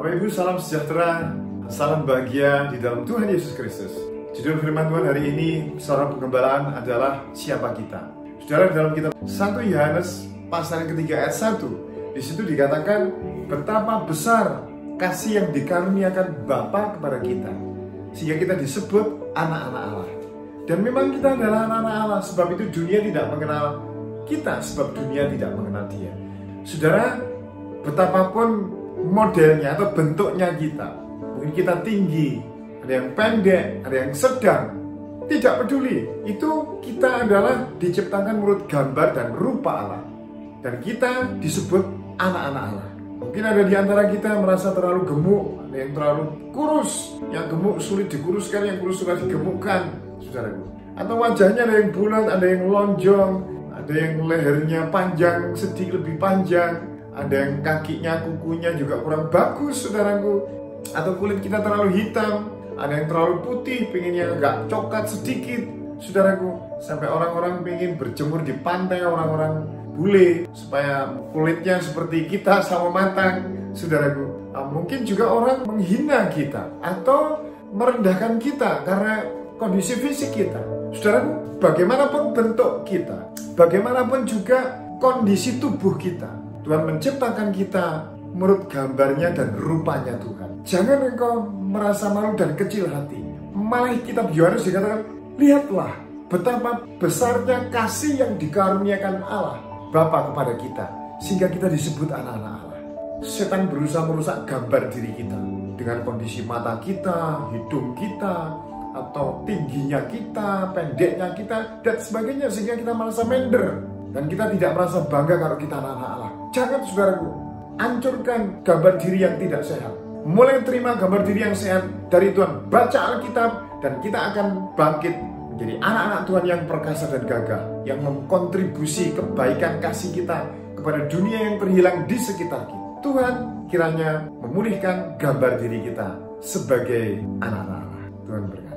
Bapak Ibu, salam sejahtera, salam bahagia di dalam Tuhan Yesus Kristus. Judul firman Tuhan hari ini, seorang pengembalaan adalah siapa kita. Saudara, dalam kitab 1 Yohanes pasal yang ketiga ayat 1, di situ dikatakan betapa besar kasih yang dikaruniakan Bapa kepada kita, sehingga kita disebut anak-anak Allah. Dan memang kita adalah anak-anak Allah, sebab itu dunia tidak mengenal kita, sebab dunia tidak mengenal Dia. Saudara, betapapun modelnya atau bentuknya kita, mungkin kita tinggi, ada yang pendek, ada yang sedang, tidak peduli. Itu kita adalah diciptakan menurut gambar dan rupa Allah, dan kita disebut anak-anak Allah. Mungkin ada di antara kita merasa terlalu gemuk, ada yang terlalu kurus, yang gemuk sulit dikuruskan, yang kurus sulit digemukkan, saudaraku. Atau wajahnya ada yang bulat, ada yang lonjong, ada yang lehernya panjang, sedikit lebih panjang, ada yang kakinya, kukunya juga kurang bagus, saudaraku. Atau kulit kita terlalu hitam, ada yang terlalu putih, pengennya agak coklat sedikit, saudaraku. Sampai orang-orang pengen berjemur di pantai, orang-orang bule, supaya kulitnya seperti kita sama matang, saudaraku. Mungkin juga orang menghina kita atau merendahkan kita karena kondisi fisik kita. Saudaraku, bagaimanapun bentuk kita, bagaimanapun juga kondisi tubuh kita, Tuhan menciptakan kita menurut gambarnya dan rupanya Tuhan. Jangan engkau merasa malu dan kecil hati. Malah kitab Yohanes dikatakan, lihatlah betapa besarnya kasih yang dikaruniakan Allah Bapa kepada kita, sehingga kita disebut anak-anak Allah. Setan berusaha merusak gambar diri kita dengan kondisi mata kita, hidung kita, atau tingginya kita, pendeknya kita, dan sebagainya, sehingga kita merasa minder dan kita tidak merasa bangga kalau kita anak-anak Allah. Jangan, saudaraku, hancurkan gambar diri yang tidak sehat. Mulai terima gambar diri yang sehat dari Tuhan. Baca Alkitab dan kita akan bangkit menjadi anak-anak Tuhan yang perkasa dan gagah, yang mengkontribusi kebaikan kasih kita kepada dunia yang terhilang di sekitar kita. Tuhan kiranya memulihkan gambar diri kita sebagai anak-anak Allah. Tuhan berkati.